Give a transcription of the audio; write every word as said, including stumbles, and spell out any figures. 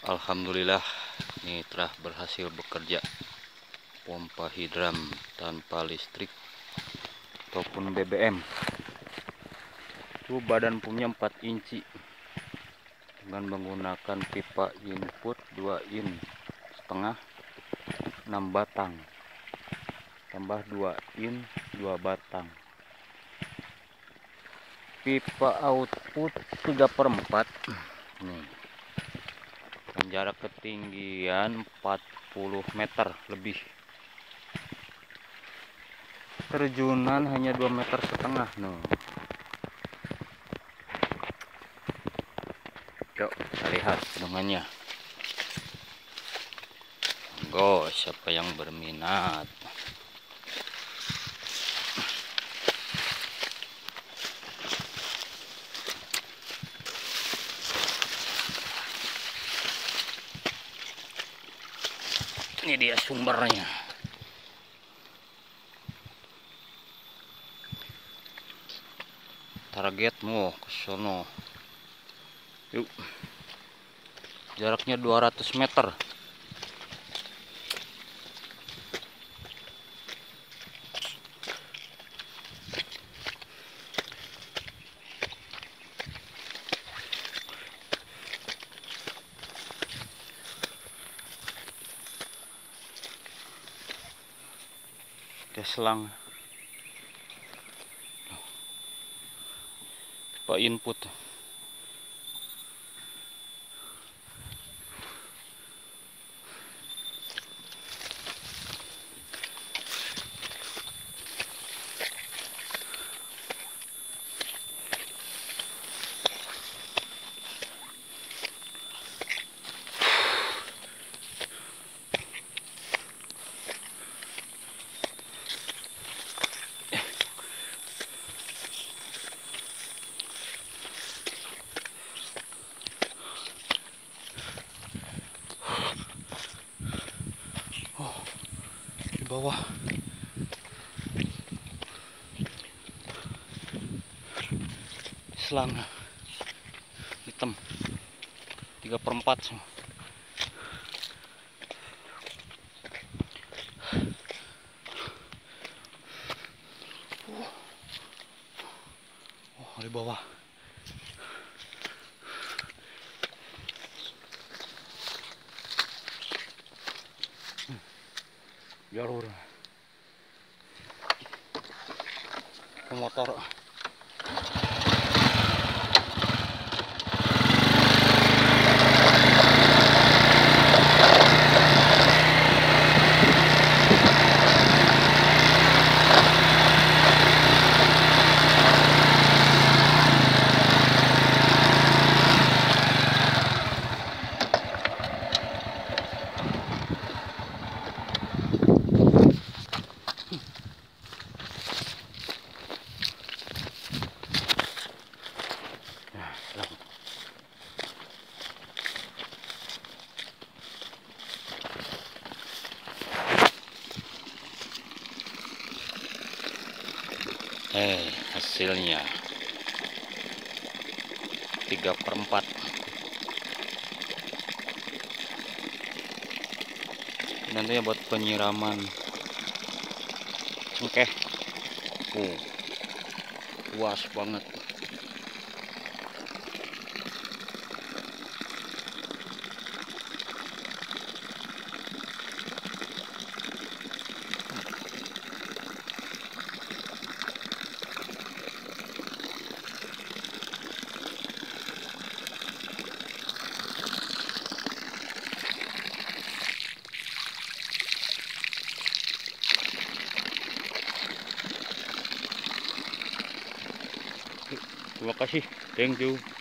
Alhamdulillah, ini telah berhasil bekerja pompa hidram tanpa listrik ataupun B B M. Itu badan punya empat inci dengan menggunakan pipa input dua in setengah enam batang tambah dua in dua batang, pipa output tiga per empat nih, dan jarak ketinggian empat puluh meter lebih, terjunan hanya dua meter setengah. Nuh, yuk kita lihat bendungannya. Go, siapa yang berminat? Ini dia sumbernya. Targetmu ke sono. Yuk. Jaraknya dua ratus meter. Ada selang. Pak input. Di bawah selang hitam tiga per empat semua. Oh, di bawah jalur ke motor. Eh, hasilnya tiga per empat. Nantinya buat penyiraman cengkeh. Uh, luas banget. Terima kasih, thank you.